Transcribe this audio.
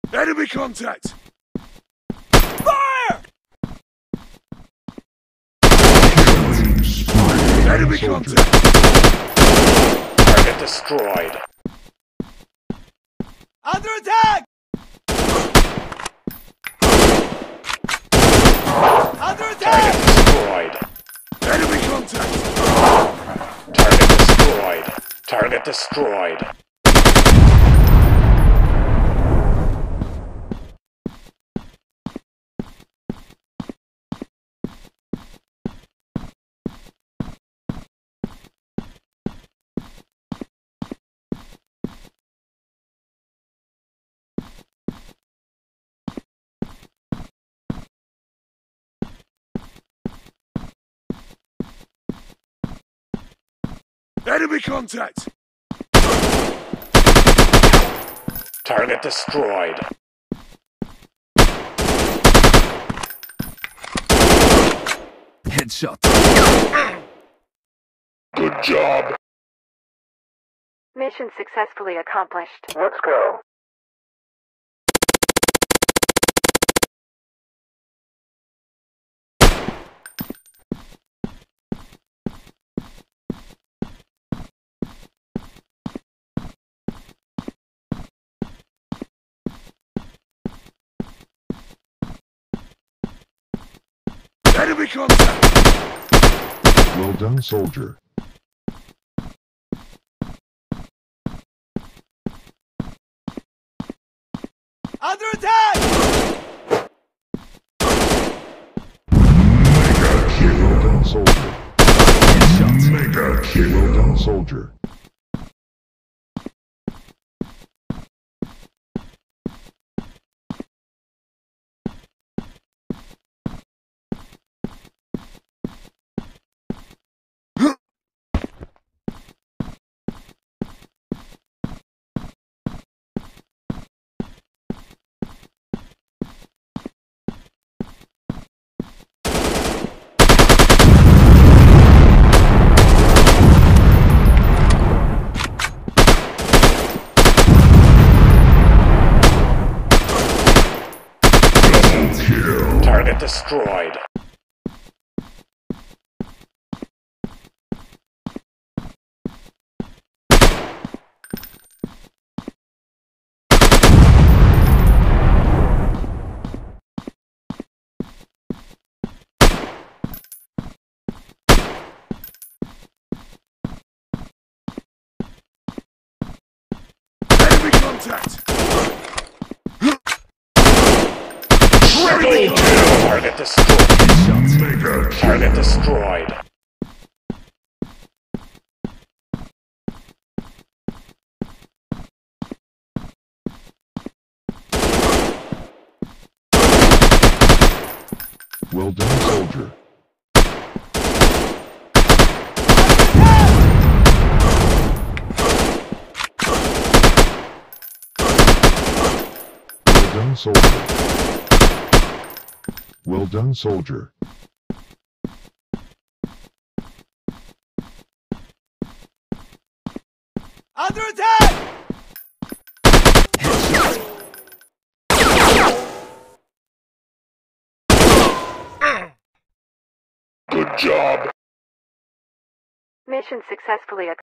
Enemy contact! Fire! Enemy contact! Target destroyed. Under attack! Under attack! Target destroyed. Enemy contact! Target destroyed. Target destroyed. Enemy contact! Target destroyed. Headshot. Good job. Mission successfully accomplished. Let's go. Enemy contact! Well done, soldier. Under attack! Mega kill. Well done, soldier. Headshot. Mega kill. Well done, soldier. Target destroyed. Enemy contact! Triple kill. Target destroyed. Mega kill. Target destroyed. Well done, soldier. Well done, soldier. Well done, soldier. Under attack! Good job. Mission successfully accomplished.